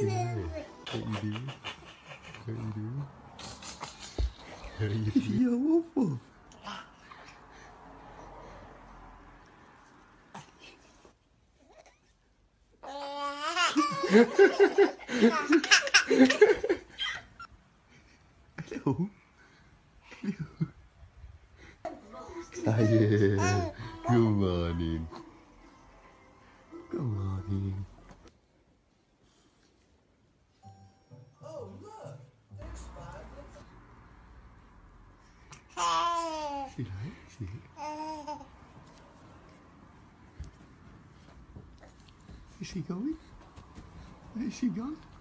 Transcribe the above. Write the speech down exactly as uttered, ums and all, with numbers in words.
Yeah. What you do? What you do? What you do? Yo, woof. Hello. Hiya. Good morning. Good morning. Oh, look. There's five. She likes it. Is she going? Where is she gone?